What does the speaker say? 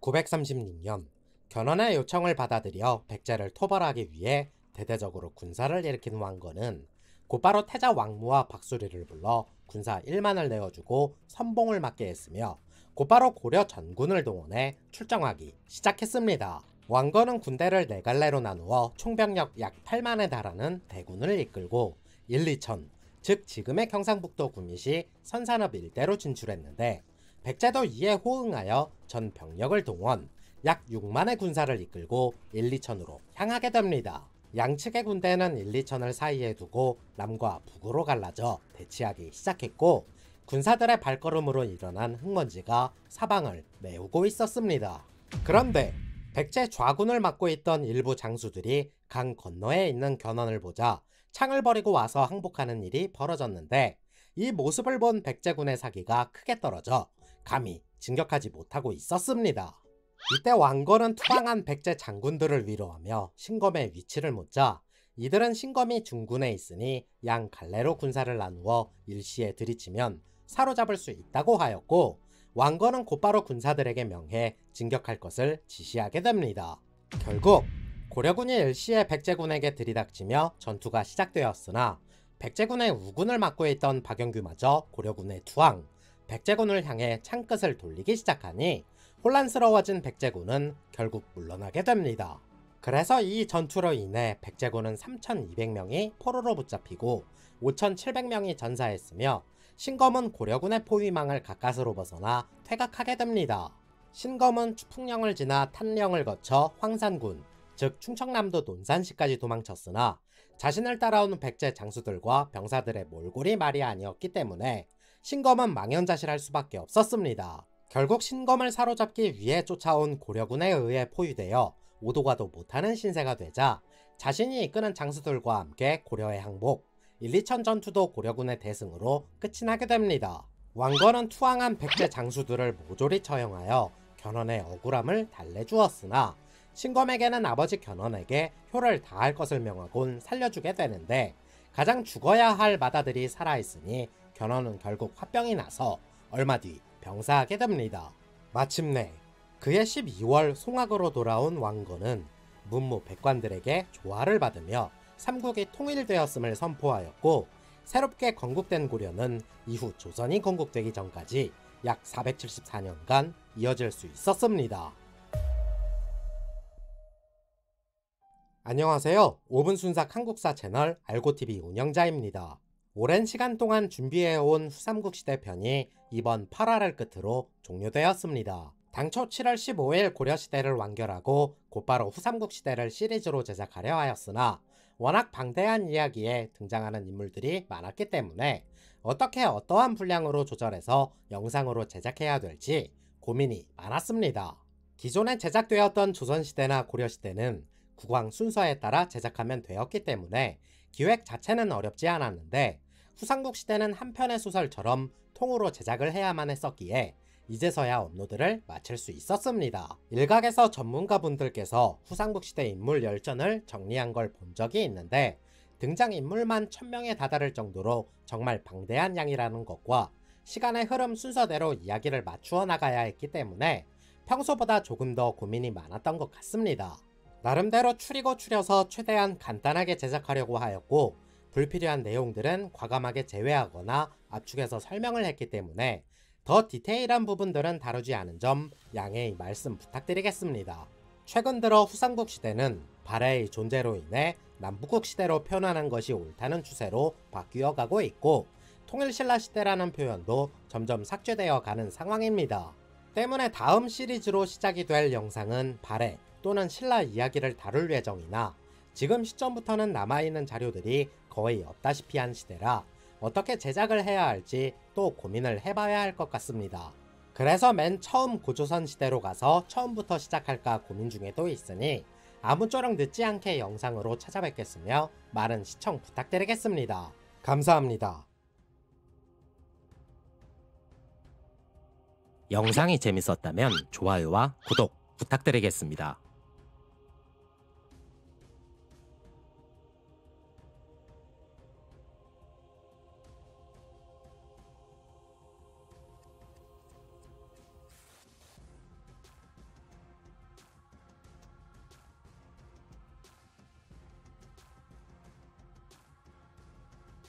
936년 견훤의 요청을 받아들여 백제를 토벌하기 위해 대대적으로 군사를 일으킨 왕건은 곧바로 태자 왕무와 박수리를 불러 군사 1만을 내어주고 선봉을 맡게 했으며 곧바로 고려 전군을 동원해 출정하기 시작했습니다. 왕건은 군대를 4갈래로 나누어 총병력 약 8만에 달하는 대군을 이끌고 1, 2천, 즉 지금의 경상북도 구미시 선산읍 일대로 진출했는데 백제도 이에 호응하여 전 병력을 동원, 약 6만의 군사를 이끌고 1, 2천으로 향하게 됩니다. 양측의 군대는 1, 2천을 사이에 두고 남과 북으로 갈라져 대치하기 시작했고 군사들의 발걸음으로 일어난 흙먼지가 사방을 메우고 있었습니다. 그런데 백제 좌군을 맡고 있던 일부 장수들이 강 건너에 있는 견훤을 보자 창을 버리고 와서 항복하는 일이 벌어졌는데 이 모습을 본 백제군의 사기가 크게 떨어져 감히 진격하지 못하고 있었습니다. 이때 왕건은 투항한 백제 장군들을 위로하며 신검의 위치를 묻자 이들은 신검이 중군에 있으니 양 갈래로 군사를 나누어 일시에 들이치면 사로잡을 수 있다고 하였고 왕건은 곧바로 군사들에게 명해 진격할 것을 지시하게 됩니다. 결국 고려군이 일시에 백제군에게 들이닥치며 전투가 시작되었으나 백제군의 우군을 맡고 있던 박영규마저 고려군의 투항, 백제군을 향해 창끝을 돌리기 시작하니 혼란스러워진 백제군은 결국 물러나게 됩니다. 그래서 이 전투로 인해 백제군은 3,200명이 포로로 붙잡히고 5,700명이 전사했으며 신검은 고려군의 포위망을 가까스로 벗어나 퇴각하게 됩니다. 신검은 추풍령을 지나 탄령을 거쳐 황산군, 즉 충청남도 논산시까지 도망쳤으나 자신을 따라오는 백제 장수들과 병사들의 몰골이 말이 아니었기 때문에 신검은 망연자실할 수밖에 없었습니다. 결국 신검을 사로잡기 위해 쫓아온 고려군에 의해 포위되어 오도 가도 못하는 신세가 되자 자신이 이끄는 장수들과 함께 고려에 항복, 1, 2천 전투도 고려군의 대승으로 끝이 나게 됩니다. 왕건은 투항한 백제 장수들을 모조리 처형하여 견훤의 억울함을 달래주었으나 신검에게는 아버지 견훤에게 효를 다할 것을 명하곤 살려주게 되는데 가장 죽어야 할 맏아들이 살아있으니 견훤은 결국 화병이 나서 얼마 뒤 병사하게 됩니다. 마침내 그해 12월 송악으로 돌아온 왕건은 문무 백관들에게 조화를 받으며 삼국이 통일되었음을 선포하였고 새롭게 건국된 고려는 이후 조선이 건국되기 전까지 약 474년간 이어질 수 있었습니다. 안녕하세요. 5분 순삭 한국사 채널 알고TV 운영자입니다. 오랜 시간 동안 준비해온 후삼국시대 편이 이번 8화를 끝으로 종료되었습니다. 당초 7월 15일 고려시대를 완결하고 곧바로 후삼국시대를 시리즈로 제작하려 하였으나 워낙 방대한 이야기에 등장하는 인물들이 많았기 때문에 어떻게 어떠한 분량으로 조절해서 영상으로 제작해야 될지 고민이 많았습니다. 기존에 제작되었던 조선시대나 고려시대는 국왕 순서에 따라 제작하면 되었기 때문에 기획 자체는 어렵지 않았는데 후삼국시대는 한 편의 소설처럼 통으로 제작을 해야만 했었기에 이제서야 업로드를 마칠 수 있었습니다. 일각에서 전문가분들께서 후삼국시대 인물 열전을 정리한 걸 본 적이 있는데 등장인물만 1000명에 다다를 정도로 정말 방대한 양이라는 것과 시간의 흐름 순서대로 이야기를 맞추어 나가야 했기 때문에 평소보다 조금 더 고민이 많았던 것 같습니다. 나름대로 추리고 추려서 최대한 간단하게 제작하려고 하였고 불필요한 내용들은 과감하게 제외하거나 압축해서 설명을 했기 때문에 더 디테일한 부분들은 다루지 않은 점 양해의 말씀 부탁드리겠습니다. 최근 들어 후삼국 시대는 발해의 존재로 인해 남북국 시대로 표현하는 것이 옳다는 추세로 바뀌어 가고 있고 통일신라 시대라는 표현도 점점 삭제되어 가는 상황입니다. 때문에 다음 시리즈로 시작이 될 영상은 발해 또는 신라 이야기를 다룰 예정이나 지금 시점부터는 남아있는 자료들이 거의 없다시피 한 시대라 어떻게 제작을 해야 할지 또 고민을 해봐야 할 것 같습니다. 그래서 맨 처음 고조선 시대로 가서 처음부터 시작할까 고민 중에도 있으니 아무쪼록 늦지 않게 영상으로 찾아뵙겠으며 많은 시청 부탁드리겠습니다. 감사합니다. 영상이 재밌었다면 좋아요와 구독 부탁드리겠습니다.